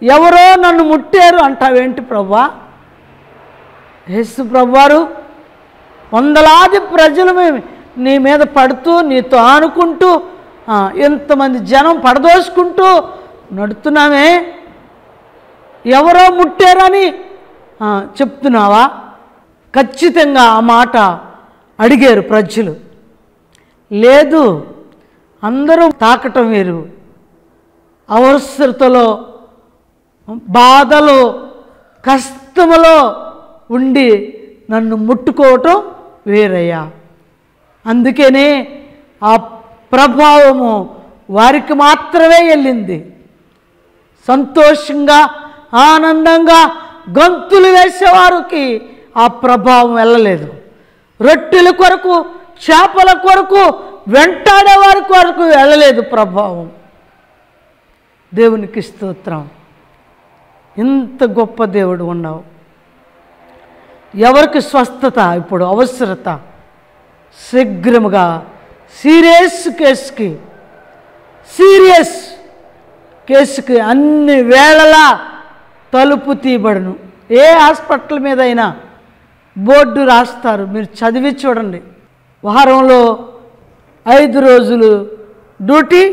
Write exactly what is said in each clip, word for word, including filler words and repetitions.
ఎవరో నన్ను ముట్టారు అంటావేంటి ప్రభువా? యేసు ప్రభువారు వందలాది ప్రజలు నీ మీద పడుతూ నీతో ఆనుకుంటూ ఎంతమంది జనం పడదోసుకుంటూ నడుతున్నామే, ఎవరో ముట్టారని చెప్తున్నావా? ఖచ్చితంగా ఆ మాట అడిగారు ప్రజలు. లేదు, అందరూ తాకటం వేరు, అవసరతలో బాధలో కష్టములో ఉండి నన్ను ముట్టుకోవటం వేరయ్యా. అందుకనే ఆ ప్రభావము వారికి మాత్రమే వెళ్ళింది. సంతోషంగా ఆనందంగా గంతులు వేసేవారికి ఆ ప్రభావం వెళ్ళలేదు. రొట్టెల కొరకు చేపల కొరకు వెంటాడే వారి కొరకు వెళ్ళలేదు ప్రభావం. దేవునికి స్తోత్రం. ఇంత గొప్ప దేవుడు ఉన్నావు. ఎవరికి స్వస్థత ఇప్పుడు అవసరత? శీఘ్రముగా సీరియస్ కేసుకి సీరియస్ కేసుకి అన్ని వేళలా తలుపు తీయబడును. ఏ హాస్పిటల్ మీద అయినా బోర్డు రాస్తారు, మీరు చదివి చూడండి. వారంలో ఐదు రోజులు డ్యూటీ,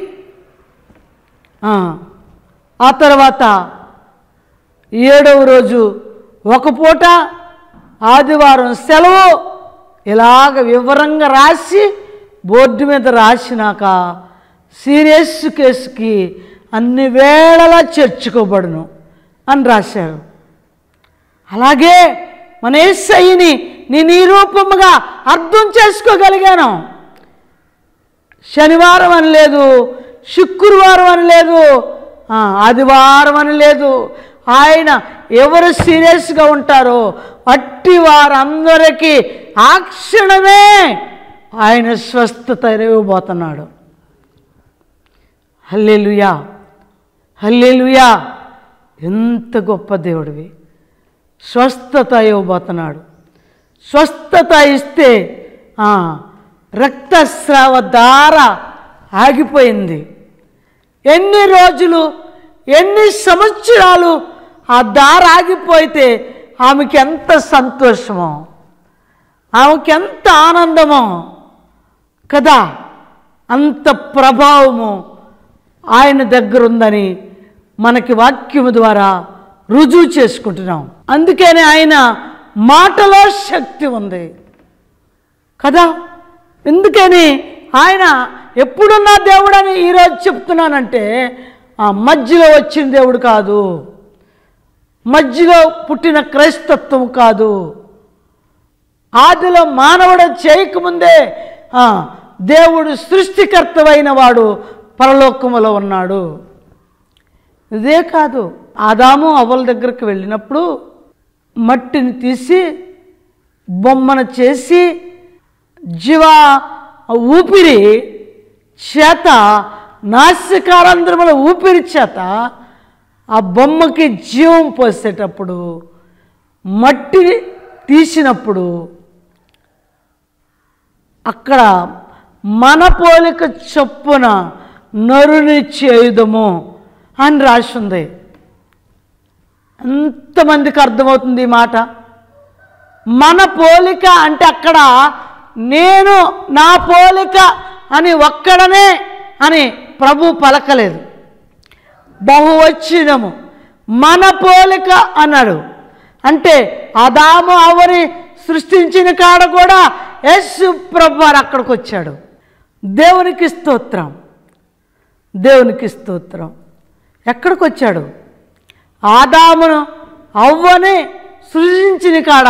ఆ తర్వాత ఏడవ రోజు ఒక పూట, ఆదివారం సెలవు, ఇలాగ వివరంగా రాసి బోర్డు మీద రాసినాక సీరియస్ కేసుకి అన్ని వేళలా చేర్చుకోబడును అని రాశారు. అలాగే మన యేసయ్యని నేను ఈ రూపముగా అర్థం చేసుకోగలిగాను. శనివారం అని లేదు, శుక్రవారం అని లేదు, ఆదివారం అని లేదు. ఆయన ఎవరు సీరియస్గా ఉంటారో అట్టి వారందరికీ ఆ క్షణమే ఆయన స్వస్థత ఇవ్వబోతున్నాడు. హల్లెలూయా, హల్లెలూయా. ఎంత గొప్ప దేవుడివి. స్వస్థత ఇవ్వబోతున్నాడు. స్వస్థత ఇస్తే రక్తస్రావ దార ఆగిపోయింది. ఎన్ని రోజులు ఎన్ని సంవత్సరాలు ఆ దార ఆగిపోతే ఆమెకి ఎంత సంతోషమో, ఆమెకి ఎంత ఆనందమో కదా. అంత ప్రభావము ఆయన దగ్గర ఉందని మనకి వాక్యము ద్వారా రుజువు చేసుకుంటున్నాం. అందుకని ఆయన మాటలో శక్తి ఉంది కదా. ఎందుకని ఆయన ఎప్పుడున్నా దేవుడని ఈరోజు చెప్తున్నానంటే ఆ మధ్యలో వచ్చిన దేవుడు కాదు, మధ్యలో పుట్టిన క్రైస్తత్వం కాదు. ఆదిలో మానవుడు చేయకముందే దేవుడు సృష్టికర్తవైన వాడు పరలోకములో ఉన్నాడు. ఇదే కాదు, ఆదాము అవ్వల దగ్గరికి వెళ్ళినప్పుడు మట్టిని తీసి బొమ్మను చేసి జీవ ఊపిరి చేత నాసికారంధ్రముల ఊపిరి చేత ఆ బొమ్మకి జీవం పోసేటప్పుడు మట్టిని తీసినప్పుడు అక్కడ మన పోలిక చొప్పున నరుని చేయుదము అని రాసింది. ఎంతమందికి అర్థమవుతుంది ఈ మాట? మన పోలిక అంటే అక్కడ నేను నా పోలిక అని ఒక్కడనే అని ప్రభు పలకలేదు. బహువచనము మన పోలిక అన్నాడు. అంటే ఆదాము అవ్వని సృష్టించిన కాడ కూడా యేసు ప్రభు వారు అక్కడికి వచ్చాడు. దేవునికి స్తోత్రం, దేవునికి స్తోత్రం. ఎక్కడికి వచ్చాడు? ఆదామును అవ్వని సృష్టించిన కాడ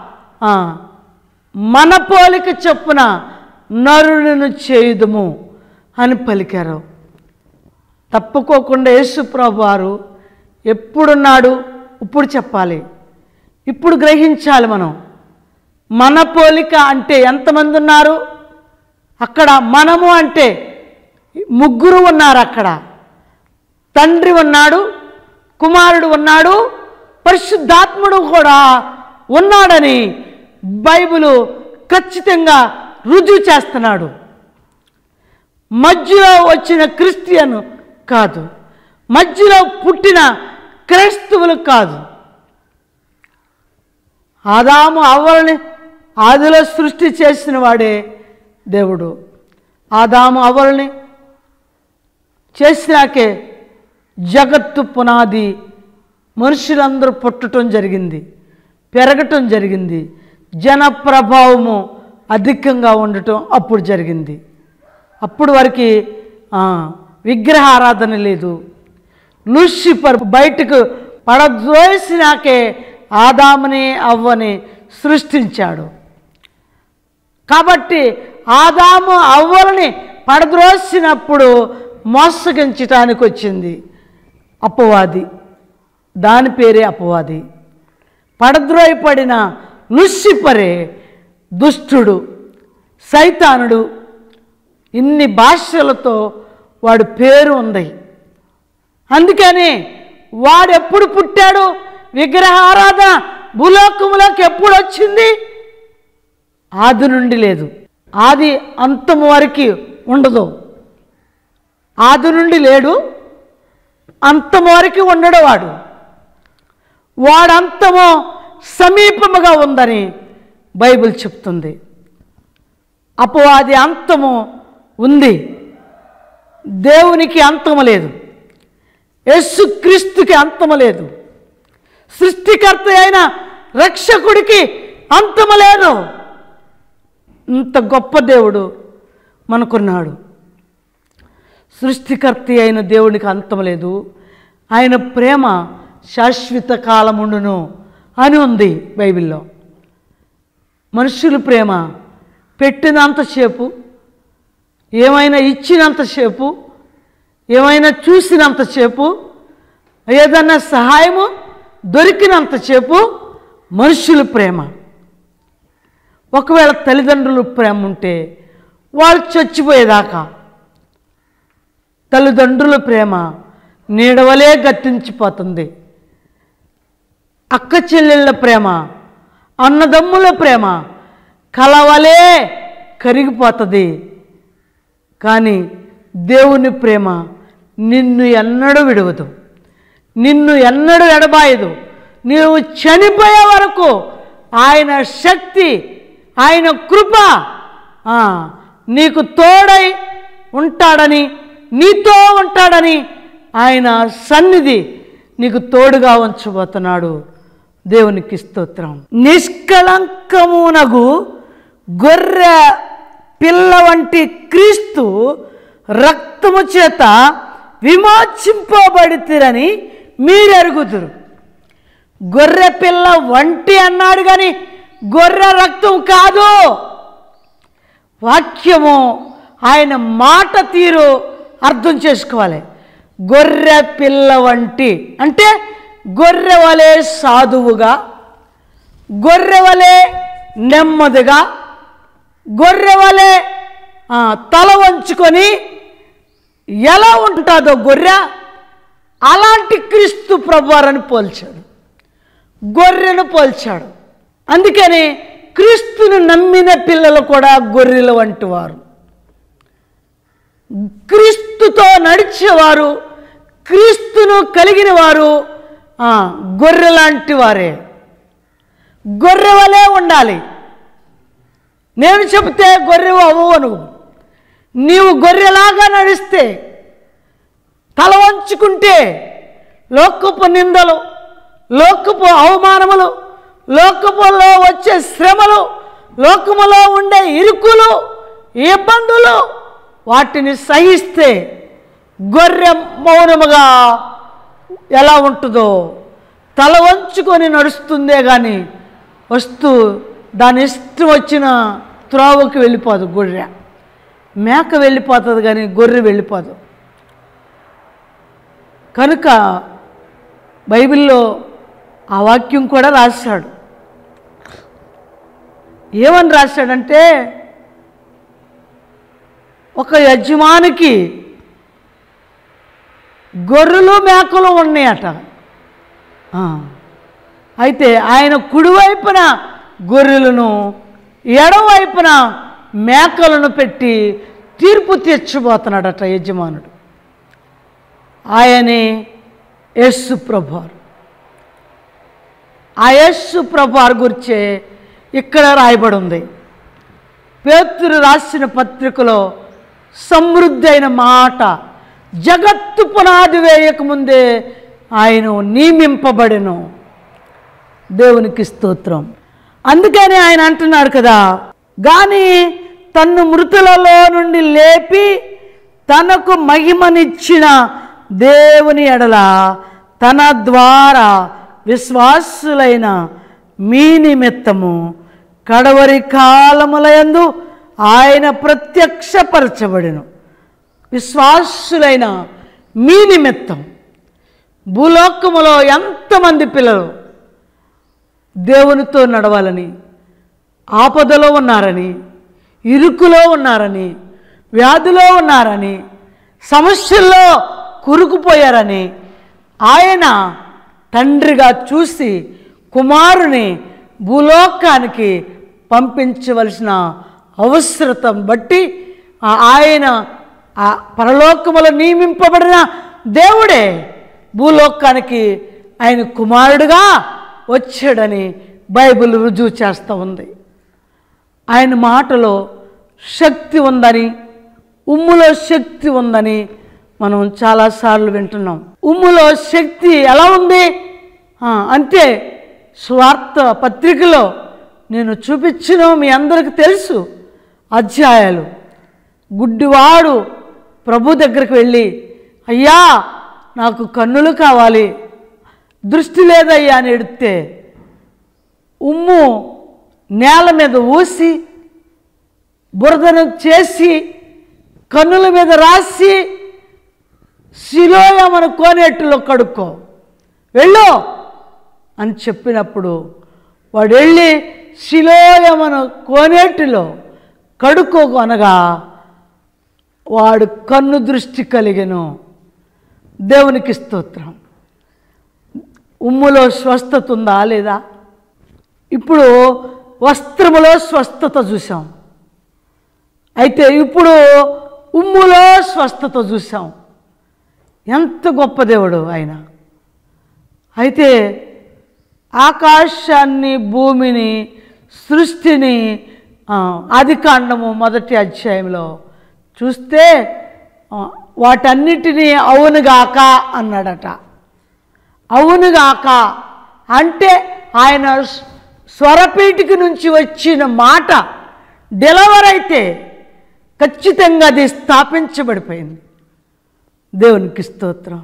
మన పోలిక చొప్పున నరులను చేయుదుము అని పలికారు. తప్పుకోకుండా యేసు ప్రభు వారు ఎప్పుడున్నాడు ఇప్పుడు చెప్పాలి, ఇప్పుడు గ్రహించాలి. మనం మన పోలిక అంటే ఎంతమంది ఉన్నారు అక్కడ? మనము అంటే ముగ్గురు ఉన్నారు అక్కడ. తండ్రి ఉన్నాడు, కుమారుడు ఉన్నాడు, పరిశుద్ధాత్ముడు కూడా ఉన్నాడని బైబిలు ఖచ్చితంగా రుజువు చేస్తున్నాడు. మధ్యలో వచ్చిన క్రిస్టియన్ కాదు, మధ్యలో పుట్టిన క్రైస్తవులకు కాదు. ఆదాము అవ్వలని ఆదిలో సృష్టి చేసిన వాడే దేవుడు. ఆదాము అవ్వలని చేసినాకే జగత్తు పునాది మనుషులందరూ పుట్టడం జరిగింది, పెరగటం జరిగింది, జన ప్రభావము అధికంగా ఉండటం అప్పుడు జరిగింది. అప్పుడు వరకు విగ్రహ ఆరాధన లేదు. లూసిఫర్ బయటకు పడద్రోసినాకే ఆదాముని అవ్వని సృష్టించాడు. కాబట్టి ఆదాము అవ్వలని పడద్రోసినప్పుడు మోసగించటానికి వచ్చింది అపవాది. దాని పేరే అపవాది. పడద్రోయపడిన లూసిఫరే దుష్టుడు, సైతానుడు. ఇన్ని భాషలతో వాడు పేరు ఉంది. అందుకని వాడెప్పుడు పుట్టాడు? విగ్రహారాధన భూలోకములోకి ఎప్పుడు వచ్చింది? ఆది నుండి లేదు. ఆది అంతము వరకు ఉండదు. ఆది నుండి లేడు, అంతము వరకు ఉండడు వాడు. వాడంతము సమీపముగా ఉందని బైబిల్ చెప్తుంది. అపవాది అంతము ఉంది, దేవునికి అంతము లేదు, యేసుక్రీస్తుకి అంతము లేదు, సృష్టికర్త అయిన రక్షకుడికి అంతము లేదు. ఇంత గొప్ప దేవుడు మనకున్నాడు. సృష్టికర్త అయిన దేవునికి అంతం లేదు. ఆయన ప్రేమ శాశ్వత కాలముండును అని ఉంది బైబిల్లో. మనుషుల ప్రేమ పెట్టినంతసేపు, ఏమైనా ఇచ్చినంతసేపు, ఏమైనా చూసినంతసేపు, ఏదన్నా సహాయము దొరికినంతసేపు మనుషుల ప్రేమ. ఒకవేళ తల్లిదండ్రుల ప్రేమ ఉంటే వాళ్ళు చచ్చిపోయేదాకా తల్లిదండ్రుల ప్రేమ నీడవలే గతించిపోతుంది. అక్క చెల్లెళ్ళ ప్రేమ, అన్నదమ్ముల ప్రేమ కలవలే కరిగిపోతుంది. కానీ దేవుని ప్రేమ నిన్ను ఎన్నడూ విడవదు, నిన్ను ఎన్నడూ ఎడబాయదు. నీవు చనిపోయే వరకు ఆయన శక్తి, ఆయన కృప నీకు తోడై ఉంటాడని, నీతో ఉంటాడని ఆయన సన్నిధి నీకు తోడుగా ఉంచబోతున్నాడు. దేవునికి స్తోత్రం. నిష్కళంకమునగు గొర్రె పిల్ల వంటి క్రీస్తు రక్తము చేత విమోచింపబడితిరని మీరెరుగుదురు. గొర్రె పిల్ల వంటి అన్నాడు కానీ గొర్రె రక్తం కాదు. వాక్యము ఆయన మాట తీరు అర్థం చేసుకోవాలి. గొర్రె పిల్ల వంటి అంటే గొర్రె వలె సాధువుగా, గొర్రె వలె నెమ్మదిగా, గొర్రె వలె తల వంచుకొని ఎలా ఉంటుందో గొర్రె, అలాంటి క్రీస్తు ప్రభువారని పోల్చాడు, గొర్రెను పోల్చాడు. అందుకని క్రీస్తును నమ్మిన పిల్లలు కూడా గొర్రెల వంటి వారు. క్రీస్తుతో నడిచేవారు, క్రీస్తును కలిగిన వారు గొర్రె లాంటి వారే. గొర్రె వలే ఉండాలి. నేను చెబితే గొర్రె అవ్వవు నువ్వు. నీవు గొర్రెలాగా నడిస్తే, తల వంచుకుంటే లోకపు నిందలు, లోకపు అవమానములు, లోకములో వచ్చే శ్రమలు, లోకములో ఉండే ఇరుకులు, ఇబ్బందులు, వాటిని సహిస్తే గొర్రె మౌనముగా ఎలా ఉంటుందో తల వంచుకొని నడుస్తుందే కానీ వస్తూ దాని ఇష్టం వచ్చిన త్రోవకి వెళ్ళిపోదు. గొర్రె మేక వెళ్ళిపోతుంది కానీ గొర్రె వెళ్ళిపోదు. కనుక బైబిల్లో ఆ వాక్యం కూడా రాశాడు. ఏమని రాశాడంటే, ఒక యజమానికి గొర్రెలు మేకలు ఉన్నాయట. అయితే ఆయన కుడివైపున గొర్రెలను, ఎడవైపున మేకలను పెట్టి తీర్పు తీర్చబోతున్నాడట యజమానుడు. ఆయనే యేసు ప్రభువారు. ఆ యేసు ప్రభువారి గురించే ఇక్కడ రాయబడి ఉంది. పేతురు రాసిన పత్రికలో సమృద్ధి అయిన మాట, జగత్తు పునాది వేయకముందే ఆయన నియమింపబడెను. దేవునికి స్తోత్రం. అందుకని ఆయన అంటున్నాడు కదా, కానీ తన్ను మృతులలో నుండి లేపి తనకు మహిమనిచ్చిన దేవుని ఎడల తన ద్వారా విశ్వాసులైన మీ నిమిత్తము కడవరి కాలములయందు ఆయన ప్రత్యక్షపరచబడెను. విశ్వాసులైన మీ నిమిత్తం భూలోకములో ఎంతమంది పిల్లలు దేవునితో నడవాలని, ఆపదలో ఉన్నారని, ఇరుకులో ఉన్నారని, వ్యాధిలో ఉన్నారని, సమస్యల్లో కురుకుపోయారని ఆయన తండ్రిగా చూసి కుమారుని భూలోకానికి పంపించవలసిన అవసరతను బట్టి ఆయన ఆ పరలోకములో నియమింపబడిన దేవుడే భూలోకానికి ఆయన కుమారుడుగా వచ్చాడని బైబిల్ రుజువు చేస్తూ ఉంది. ఆయన మాటలో శక్తి ఉందని, ఉమ్ములో శక్తి ఉందని మనం చాలాసార్లు వింటున్నాం. ఉమ్ములో శక్తి ఎలా ఉంది అంటే స్వార్థ పత్రికలో నేను చూపించిన మీ అందరికీ తెలుసు అధ్యాయాలు. గుడ్డివాడు ప్రభు దగ్గరికి వెళ్ళి, అయ్యా నాకు కన్నులు కావాలి, దృష్టి లేదయ్యా అని ఎడితే ఉమ్ము నేల మీద ఊసి బురదను చేసి కన్నుల మీద రాసి శిలోయమను కోనేటిలో కడుక్కో వెళ్ళు అని చెప్పినప్పుడు వాడు వెళ్ళి శిలోయమను కోనేటిలో కడుక్కోకు అనగా వాడు కన్ను దృష్టి కలిగెను. దేవునికి స్తోత్రం. ఉమ్ములో స్వస్థత ఉందా లేదా? ఇప్పుడు వస్త్రములో స్వస్థత చూసాం, అయితే ఇప్పుడు ఉమ్ములో స్వస్థత చూసాం. ఎంత గొప్ప దేవుడు ఆయన. అయితే ఆకాశాన్ని, భూమిని, సృష్టిని ఆదికాండము మొదటి అధ్యాయంలో చూస్తే వాటన్నిటినీ అవునుగాక అన్నాడట. అవునుగాక అంటే ఆయన స్వరపీఠిక నుంచి వచ్చిన మాట డెలివర్ అయితే ఖచ్చితంగా అది స్థాపించబడిపోయింది. దేవునికి స్తోత్రం.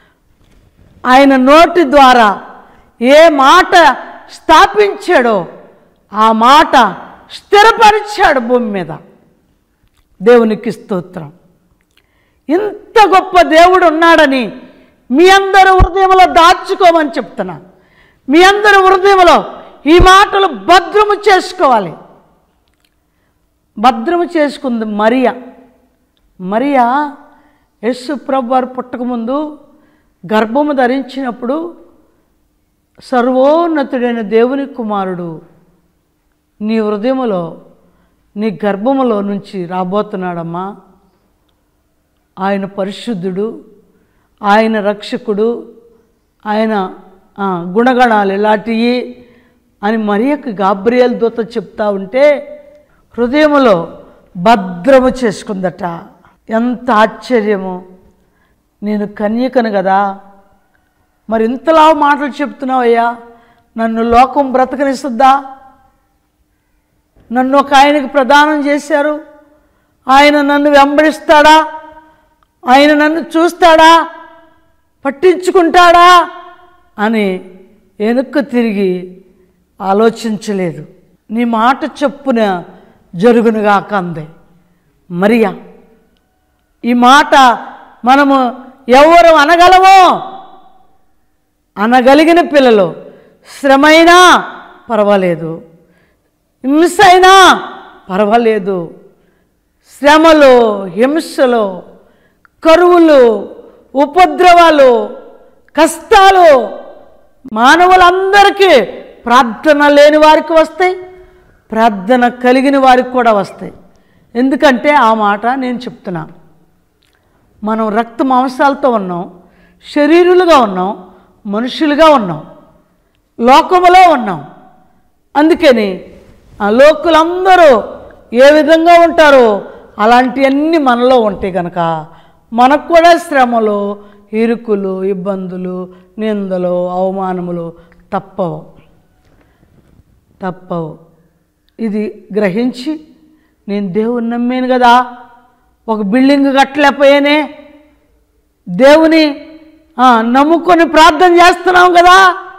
ఆయన నోటి ద్వారా ఏ మాట స్థాపించాడో ఆ మాట స్థిరపరిచాడు భూమి మీద. దేవునికి స్తోత్రం. ఇంత గొప్ప దేవుడు ఉన్నాడని మీ అందరి హృదయంలో దాచుకోమని చెప్తున్నా. మీ అందరి హృదయంలో ఈ మాటలు భద్రము చేసుకోవాలి. భద్రము చేసుకుంది మరియా. మరియా యేసు ప్రభు వారు పుట్టకముందు గర్భము ధరించినప్పుడు సర్వోన్నతుడైన దేవుని కుమారుడు నీ హృదయములో, నీ గర్భములో నుంచి రాబోతున్నాడమ్మా. ఆయన పరిశుద్ధుడు, ఆయన రక్షకుడు, ఆయన గుణగణాలు ఇలాంటివి అని మరియకు గాబ్రియేలు దూత చెప్తా ఉంటే హృదయములో భద్రము చేసుకుందట. ఎంత ఆశ్చర్యము! నేను కన్యకను కదా, మరి ఇంతలా మాటలు చెప్తున్నావయ్యా, నన్ను లోకం బ్రతకనిస్తుందా? నన్ను ఒక ఆయనకి ప్రదానం చేశారు, ఆయన నన్ను వెంబడిస్తాడా? ఆయన నన్ను చూస్తాడా? పట్టించుకుంటాడా అని వెనుక్కు తిరిగి ఆలోచించలేదు. నీ మాట చొప్పున జరుగునుగాక అంది మరియా. ఈ మాట మనము ఎవరు అనగలమో? అనగలిగిన పిల్లలు శ్రమైనా పర్వాలేదు, హింస అయినా పర్వాలేదు, శ్రమలు, హింసలు, కరువులు, ఉపద్రవాలు, కష్టాలు మానవులందరికీ ప్రార్థన లేని వారికి వస్తాయి, ప్రార్థన కలిగిన వారికి కూడా వస్తాయి. ఎందుకంటే ఆ మాట నేను చెప్తున్నా. మనం రక్త మాంసాలతో ఉన్నాం, శరీరులుగా ఉన్నాం, మనుషులుగా ఉన్నాం. లోకములో ఉన్నాం. అందుకని ఆ లోకులందరూ ఏ విధంగా ఉంటారో అలాంటివన్నీ మనలో ఉంటాయి కనుక మనకు కూడా శ్రమలు, ఇరుకులు, ఇబ్బందులు, నిందలు, అవమానములు తప్పవు తప్పవు ఇది గ్రహించి నేను దేవుని నమ్మాను కదా, ఒక బిల్డింగ్ కట్టలేకపోయానే, దేవుని నమ్ముకొని ప్రార్థన చేస్తున్నాం కదా,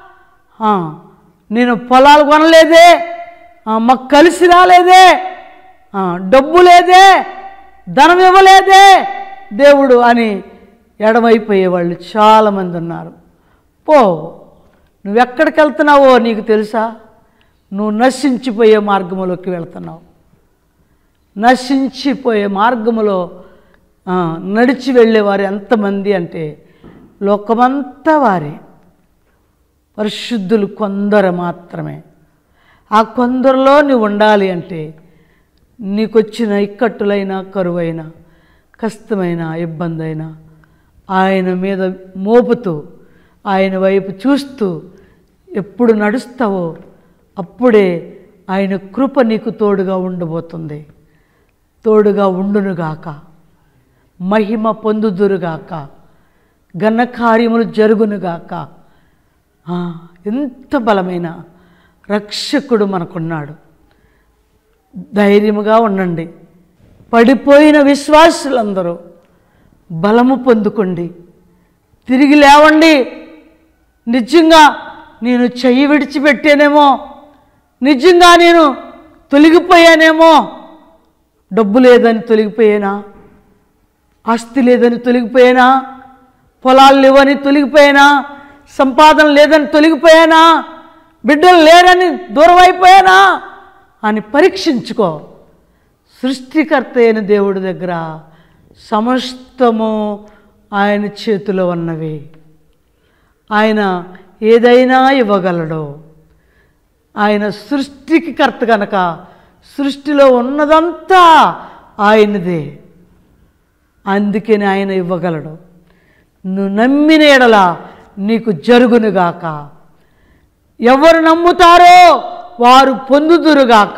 నేను పొలాలు కొనలేదే, మాకు కలిసి రాలేదే, డబ్బు లేదే, ధనం ఇవ్వలేదే దేవుడు అని ఎడమైపోయేవాళ్ళు చాలామంది ఉన్నారు. పో, నువ్వెక్కడికి వెళ్తున్నావో నీకు తెలుసా? నువ్వు నశించిపోయే మార్గంలోకి వెళ్తున్నావు. నశించిపోయే మార్గములో నడిచి వెళ్ళేవారు ఎంతమంది అంటే లోకమంతా వారే, పరిశుద్ధులు కొందరు మాత్రమే. ఆ కొందరిలో నువ్వు ఉండాలి అంటే నీకొచ్చిన ఇక్కట్టులైన, కరువైన, కష్టమైన, ఇబ్బంది అయినా ఆయన మీద మోపుతూ ఆయన వైపు చూస్తూ ఎప్పుడు నడుస్తావో అప్పుడే ఆయన కృప నీకు తోడుగా ఉండబోతుంది. తోడుగా ఉండునుగాక, మహిమ పొందుదురుగాక, ఘనకార్యములు జరుగునుగాక. ఎంత బలమైన రక్షకుడు మనకున్నాడు. ధైర్యముగా ఉండండి. పడిపోయిన విశ్వాసులందరూ బలము పొందుకోండి, తిరిగి లేవండి. నిజంగా నేను చెయ్యి విడిచిపెట్టానేమో, నిజంగా నేను తొలగిపోయానేమో, డబ్బు లేదని తొలగిపోయానా, ఆస్తి లేదని తొలగిపోయానా, పొలాలు లేవని తొలగిపోయానా, సంపాదన లేదని తొలగిపోయానా, బిడ్డలు లేరని దూరం అయిపోయానా అని పరీక్షించుకో. సృష్టికర్త అయిన దేవుడి దగ్గర సమస్తము ఆయన చేతిలో ఉన్నవి. ఆయన ఏదైనా ఇవ్వగలడు. ఆయన సృష్టికి కర్త కనుక సృష్టిలో ఉన్నదంతా ఆయనదే. అందుకని ఆయన ఇవ్వగలడు. నువ్వు నమ్మిన ఎడల నీకు జరుగునుగాక. ఎవరు నమ్ముతారో వారు పొందుదురుగాక.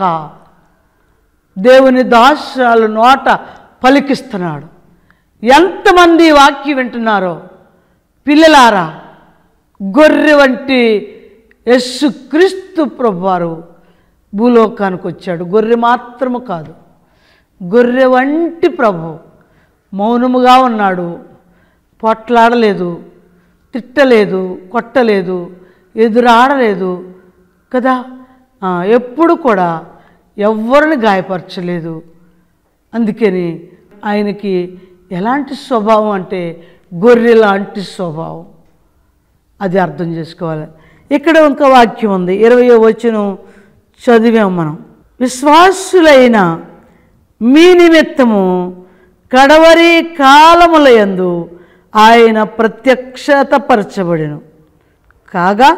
దేవుని దాస్యాలు నోట పలికిస్తున్నాడు. ఎంతమంది వాక్యం వింటున్నారో పిల్లలారా, గొర్రె వంటి యేసుక్రీస్తు ప్రభువారు భూలోకానికి వచ్చాడు. గొర్రె మాత్రము కాదు, గొర్రె వంటి ప్రభు మౌనముగా ఉన్నాడు. పొట్లాడలేదు, తిట్టలేదు, కొట్టలేదు, ఎదురాడలేదు కదా. ఎప్పుడు కూడా ఎవరిని గాయపరచలేదు. అందుకని ఆయనకి ఎలాంటి స్వభావం అంటే గొర్రె లాంటి స్వభావం. అది అర్థం చేసుకోవాలి. ఇక్కడ ఇంకో వాక్యం ఉంది, ఇరవయో వచనం చదివాం మనం. విశ్వాసులైన మీ నిమిత్తము కడవరి కాలముల యందు ఆయన ప్రత్యక్షతపరచబడెను కాగా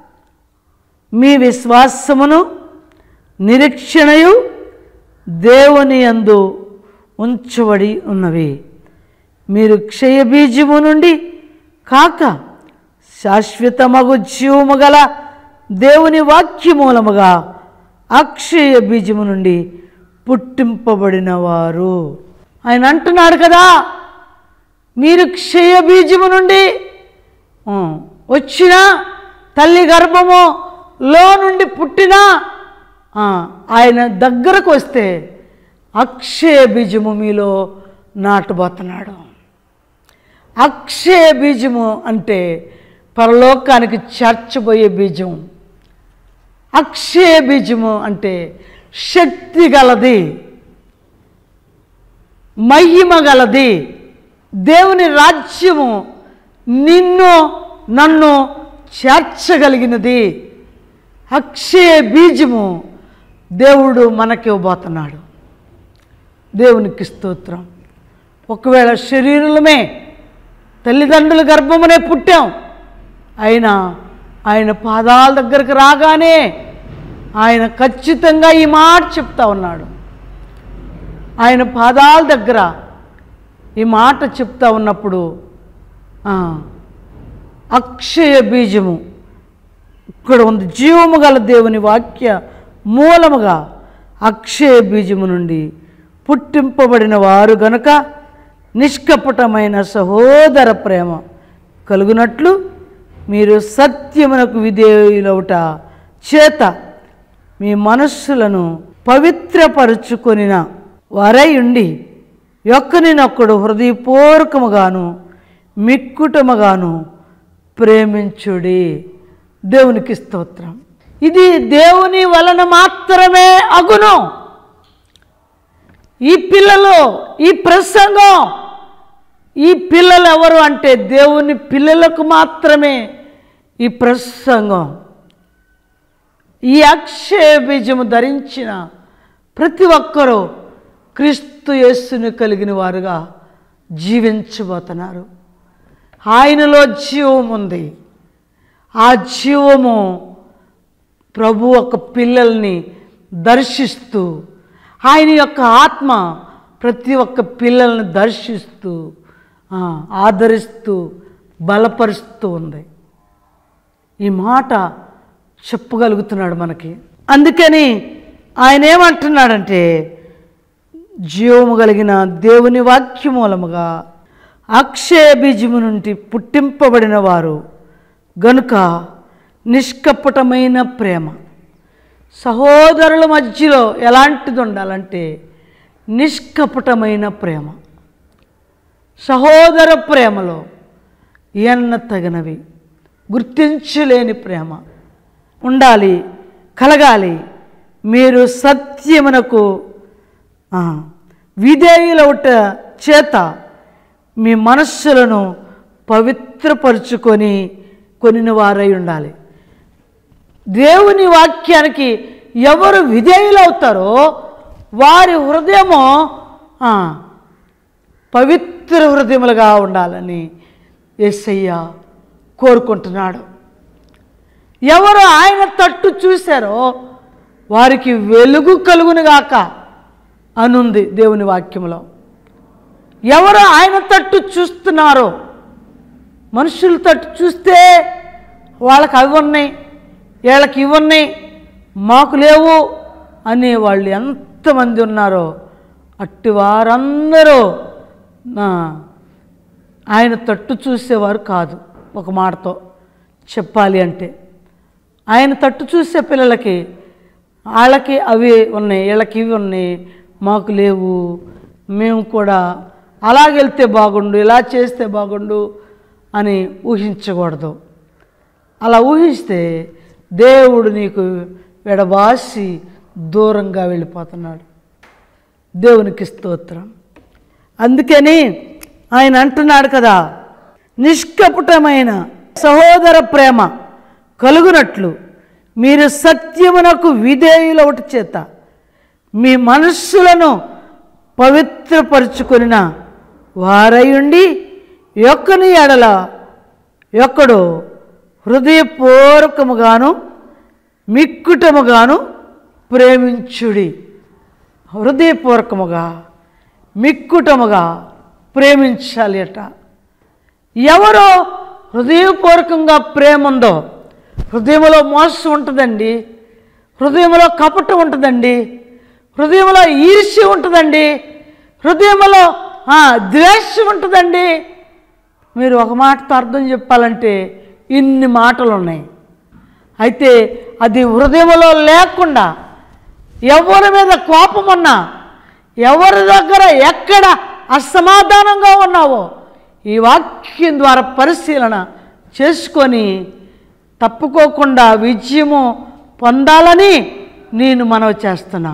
మీ విశ్వాసమును నిరీక్షణయు దేవుని యందు ఉంచబడి ఉన్నవి. మీరు క్షయబీజము నుండి కాక శాశ్వతమగు జీవము గల దేవుని వాక్యమూలముగా అక్షయ బీజము నుండి పుట్టింపబడిన వారు. ఆయన అంటున్నాడు కదా, మీరు క్షయ బీజము నుండి వచ్చిన తల్లి గర్భములో నుండి పుట్టిన ఆయన దగ్గరకు వస్తే అక్షయ బీజము మీలో నాటబోతున్నాడు. అక్షయ బీజము అంటే పరలోకానికి చేర్చబోయే బీజం. అక్షయ బీజము అంటే శక్తి గలది, మహిమ గలది. దేవుని రాజ్యము నిన్ను నన్ను చేర్చగలిగినది. అక్షయ బీజము దేవుడు మనకి ఇవ్వబోతున్నాడు. దేవునికి స్తోత్రం. ఒకవేళ శరీరమే తల్లిదండ్రుల గర్భమునే పుట్టాం, అయినా ఆయన పాదాల దగ్గరికి రాగానే ఆయన ఖచ్చితంగా ఈ మాట చెప్తా ఉన్నాడు. ఆయన పాదాల దగ్గర ఈ మాట చెప్తా ఉన్నప్పుడు అక్షయ బీజము ఇక్కడ ఉంది, జీవము గల దేవుని వాక్య మూలముగా అక్షయ బీజము నుండి పుట్టింపబడిన వారు గనుక నిష్కపటమైన సహోదర ప్రేమ కలుగునట్లు మీరు సత్యమునకు విధేయులవుట చేత మీ మనస్సులను పవిత్రపరుచుకొనిన వారై ఉండి యొక్కనినొక్కడు హృదయపూర్వకముగాను మిక్కుటముగాను ప్రేమించుడి. దేవునికి స్తోత్రం. ఇది దేవుని వలన మాత్రమే అగును. ఈ పిల్లలు, ఈ ప్రసంగం, ఈ పిల్లలు ఎవరు అంటే దేవుని పిల్లలకు మాత్రమే ఈ ప్రసంగం. ఈ అక్షయ బీజము ధరించిన ప్రతి ఒక్కరూ క్రీస్తు యేసుని కలిగిన వారుగా జీవించబోతున్నారు. ఆయనలో జీవం ఉంది. ఆ జీవము ప్రభు యొక్క పిల్లల్ని దర్శిస్తూ, ఆయన యొక్క ఆత్మ ప్రతి ఒక్క పిల్లల్ని దర్శిస్తూ ఆదరిస్తూ బలపరుస్తూ ఉంది. ఈ మాట చెప్పగలుగుతున్నాడు మనకి. అందుకని ఆయన ఏమంటున్నాడంటే, జీవము కలిగిన దేవుని వాక్య మూలముగా అక్షయ బీజము నుండి పుట్టింపబడిన వారు గనుక నిష్కపటమైన ప్రేమ. సహోదరుల మధ్యలో ఎలాంటిది ఉండాలంటే నిష్కపటమైన ప్రేమ. సహోదర ప్రేమలో ఎన్న తగినవి గుర్తించలేని ప్రేమ ఉండాలి, కలగాలి. మీరు సత్యమునకు విధేయులవుట చేత మీ మనస్సులను పవిత్రపరుచుకొని కొనిన వారై ఉండాలి. దేవుని వాక్యానికి ఎవరు విధేయులవుతారో వారి హృదయము పవిత్ర హృదయములుగా ఉండాలని యేసయ్య కోరుకుంటున్నాడు. ఎవరు ఆయన తట్టు చూశారో వారికి వెలుగు కలుగునుగాక అనుంది దేవుని వాక్యంలో. ఎవరు ఆయన తట్టు చూస్తున్నారో, మనుషుల తట్టు చూస్తే వాళ్ళకి అవి ఉన్నాయి, వీళ్ళకి ఇవి ఉన్నాయి, మాకు లేవు అనే వాళ్ళు ఎంతమంది ఉన్నారో అట్టి వారందరూ ఆయన తట్టు చూసేవారు కాదు. ఒక మాటతో చెప్పాలి అంటే ఆయన తట్టు చూసే పిల్లలకి వాళ్ళకి అవి ఉన్నాయి, వీళ్ళకి ఇవి ఉన్నాయి, మాకు లేవు, మేము కూడా అలాగెళ్తే బాగుండు, ఇలా చేస్తే బాగుండు అని ఊహించకూడదు. అలా ఊహిస్తే దేవుడు నీకు విడబాసి దూరంగా వెళ్ళిపోతున్నాడు. దేవునికి స్తోత్రం. అందుకని ఆయన అంటున్నాడు కదా, నిష్కపటమైన సహోదర ప్రేమ కలుగునట్లు మీరు సత్యమునకు విధేయులవుట చేత మీ మనస్సులను పవిత్రపరుచుకొనిన వారై ఉండి యొక్కని ఎడల యొక్కడు హృదయపూర్వకముగాను మిక్కుటముగాను ప్రేమించుడి. హృదయపూర్వకముగా మిక్కుటముగా ప్రేమించాలి అట. ఎవరో హృదయపూర్వకంగా ప్రేమ ఉందో, హృదయంలో మోసం ఉంటుందండి, హృదయంలో కపటం ఉంటుందండి, హృదయంలో ఈర్ష్య ఉంటుందండి, హృదయంలో ద్వేషం ఉంటుందండి. మీరు ఒక మాటతో అర్థం చెప్పాలంటే ఇన్ని మాటలు ఉన్నాయి. అయితే అది హృదయంలో లేకుండా ఎవరి మీద కోపం ఉన్నా, ఎవరి దగ్గర ఎక్కడ అసమాధానంగా ఉన్నావో ఈ వాక్యం ద్వారా పరిశీలన చేసుకొని తప్పుకోకుండా విజయము పొందాలని నేను మనవి చేస్తున్నా.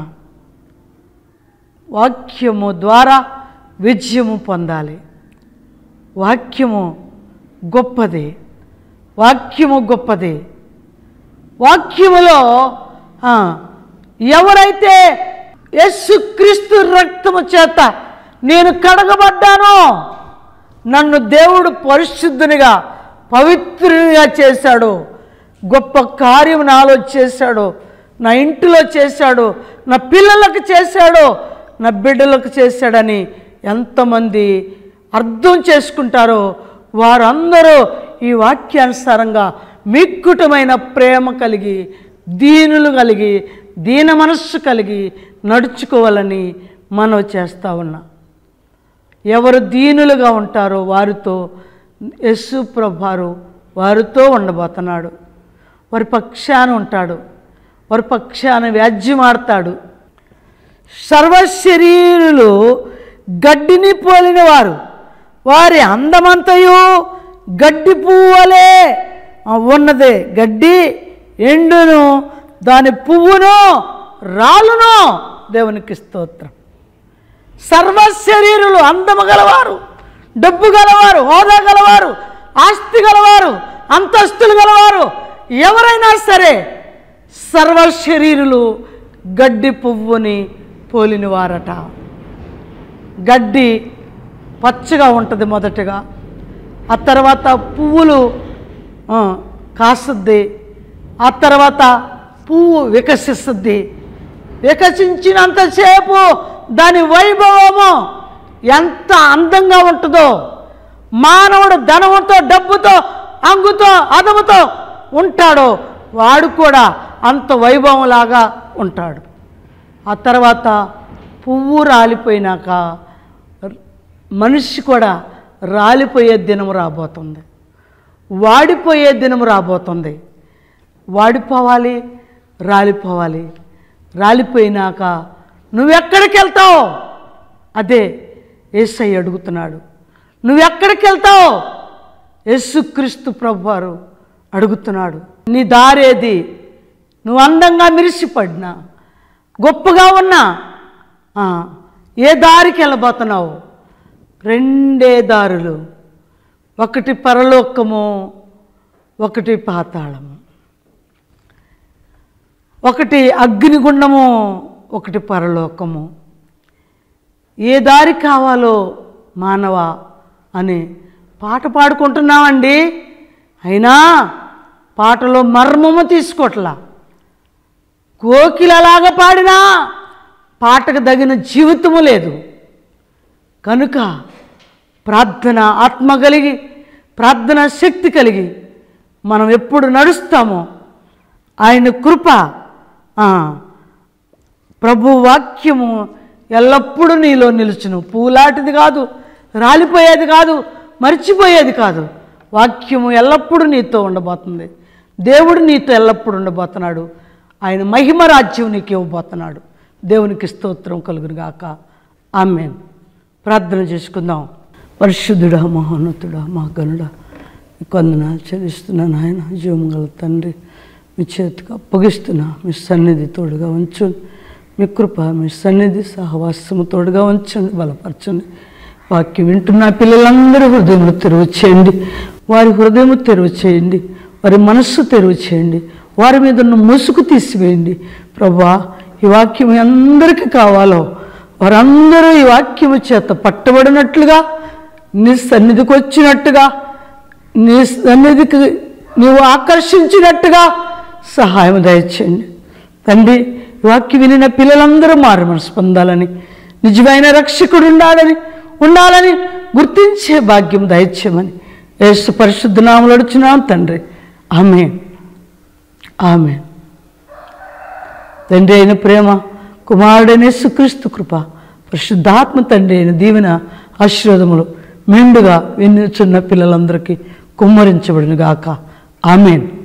వాక్యము ద్వారా విజయము పొందాలి. వాక్యము గొప్పది, వాక్యము గొప్పది. వాక్యములో ఎవరైతే యేసుక్రీస్తు రక్తము చేత నేను కడగబడ్డానో, నన్ను దేవుడు పరిశుద్ధునిగా పవిత్రునిగా చేశాడు, గొప్ప కార్యం నాలో చేశాడు, నా ఇంటిలో చేశాడు, నా పిల్లలకు చేశాడు, నా బిడ్డలకు చేశాడని ఎంతమంది అర్థం చేసుకుంటారో వారందరూ ఈ వాక్యానుసారంగా మిక్కుటమైన ప్రేమ కలిగి, దీనులు కలిగి, దీన మనస్సు కలిగి నడుచుకోవాలని మనవి చేస్తూ ఉన్నా. ఎవరు దీనులుగా ఉంటారో వారితో యేసు ప్రభువారు వారితో ఉండబోతున్నాడు. వారి పక్షాన ఉంటాడు, వారి పక్షాన వ్యాజ్యమాడతాడు. సర్వశరీరులు గడ్డిని పోలిన వారు, వారి అందమంతయు గడ్డి పువ్వులే ఉన్నదే. గడ్డి ఎండును, దాని పువ్వును రాలును. దేవునికి స్తోత్రం. సర్వశరీరులు అందము గలవారు, డబ్బు గలవారు, హోదా గలవారు, ఆస్తి గలవారు, అంతస్తులు గలవారు ఎవరైనా సరే సర్వశరీరులు గడ్డి పువ్వుని పోలినవారట. గడ్డి పచ్చగా ఉంటుంది మొదటగా, ఆ తర్వాత పువ్వులు కాస్తుంది, ఆ తర్వాత పువ్వు వికసిస్తుంది. వికసించినంతసేపు దాని వైభవము ఎంత అందంగా ఉంటుందో, మానవుడు ధనముతో, డబ్బుతో, అంగుతో, అదముతో ఉంటాడో వాడు కూడా అంత వైభవంలాగా ఉంటాడు. ఆ తర్వాత పువ్వు రాలిపోయినాక మనిషి కూడా రాలిపోయే దినము రాబోతుంది, వాడిపోయే దినము రాబోతుంది. వాడిపోవాలి, రాలిపోవాలి. రాలిపోయినాక నువ్వెక్కడికి వెళ్తావు? అదే యేసయ్య అడుగుతున్నాడు. నువ్వెక్కడికి వెళ్తావు? యేసుక్రీస్తు ప్రభువారు అడుగుతున్నాడు. నీ దారేది? నువ్వు అందంగా మిరిసిపడినా, గొప్పగా ఉన్నా ఏ దారికి వెళ్ళబోతున్నావు? రెండే దారులు, ఒకటి పరలోకము, ఒకటి పాతాళము. ఒకటి అగ్నిగుండము, ఒకటి పరలోకము. ఏ దారి కావాలో మానవ అని పాట పాడుకుంటున్నామండి. అయినా పాటలో మర్మము తీసుకోవట్లా. కోకిలలాగా పాడినా పాటకు తగిన జీవితము లేదు. కనుక ప్రార్థన ఆత్మ కలిగి, ప్రార్థన శక్తి కలిగి మనం ఎప్పుడు నడుస్తామో ఆయన కృప, ప్రభు వాక్యము ఎల్లప్పుడూ నీలో నిలుచును. పూలాంటిది కాదు, రాలిపోయేది కాదు, మర్చిపోయేది కాదు. వాక్యము ఎల్లప్పుడూ నీతో ఉండబోతుంది. దేవుడు నీతో ఎల్లప్పుడూ ఉండబోతున్నాడు. ఆయన మహిమ రాజ్యం నీకు ఇవ్వబోతున్నాడు. దేవునికి స్తోత్రం కలుగును గాక. ఆమేన్. ప్రార్థన చేసుకుందాం. పరిశుద్ధుడా, మహోన్నతుడా, మా గనుడా, వందనాలు చెల్లిస్తున్నాను. ఆయన జీవముగల తండ్రి, మీ చేతికి అప్పగిస్తున్నా. మీ సన్నిధి తోడుగా ఉంచండి. మీ కృప, మీ సన్నిధి సహవాసము తోడుగా ఉంచండి, బలపరచండి. వాక్యం వింటున్న పిల్లలందరూ హృదయము తెరువు చేయండి. వారి హృదయము తెరువు చేయండి, వారి మనస్సు తెరువు చేయండి, వారి మీద ఉన్న ముసుగు తీసివేయండి. ప్రభువా, ఈ వాక్యం అందరికీ కావాలో వారందరూ ఈ వాక్యము చేత పట్టబడినట్లుగా, నీ సన్నిధికి వచ్చినట్టుగా, నీ సన్నిధికి నీవు ఆకర్షించినట్టుగా సహాయం దయచేయండి తండ్రి. వాక్యం వినిన పిల్లలందరూ మారు మనసు పొందాలని, నిజమైన రక్షకుడు ఉండాలని ఉండాలని గుర్తించే భాగ్యం దయచేయమని యేసు పరిశుద్ధ నామములో అడుగుచున్నాం తండ్రి. ఆమేన్. ఆమేన్. తండ్రి అయిన ప్రేమ, కుమారుడైన యేసుక్రీస్తు కృప, పరిశుద్ధాత్మ తండ్రి అయిన దీవెన ఆశీర్వాదములు మెండుగా వినుచున్న పిల్లలందరికీ కుమ్మరించబడును గాక. ఆమేన్.